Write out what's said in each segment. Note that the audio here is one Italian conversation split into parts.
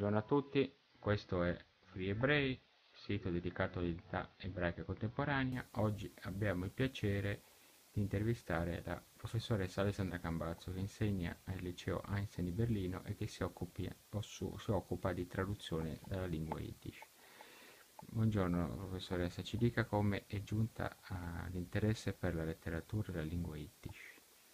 Buongiorno a tutti, questo è Free Ebrei, sito dedicato all'età ebraica contemporanea. Oggi abbiamo il piacere di intervistare la professoressa Alessandra Cambazzo, che insegna al liceo Einstein di Berlino e che si occupa di traduzione dalla lingua Yiddish. Buongiorno professoressa, ci dica come è giunta all'interesse per la letteratura e la lingua Yiddish.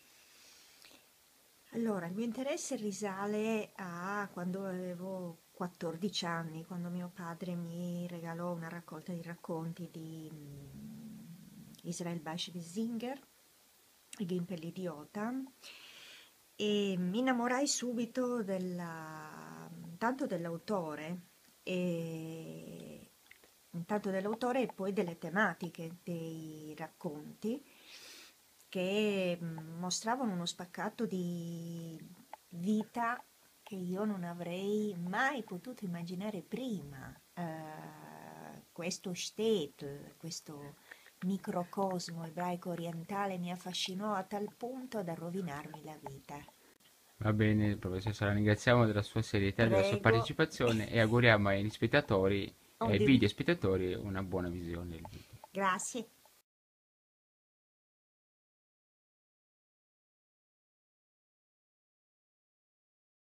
Allora, il mio interesse risale a quando avevo 14 anni, quando mio padre mi regalò una raccolta di racconti di Israel Bashevis Singer, Il Gimpel idiota, e mi innamorai subito tanto dell'autore e e poi delle tematiche dei racconti che mostravano uno spaccato di vita che io non avrei mai potuto immaginare prima. Questo shtetl, questo microcosmo ebraico orientale mi affascinò a tal punto da rovinarmi la vita. Va bene, professoressa, la ringraziamo della sua serietà e della sua Prego. partecipazione e auguriamo ai spettatori e Oh, ai video spettatori una buona visione del video. grazie.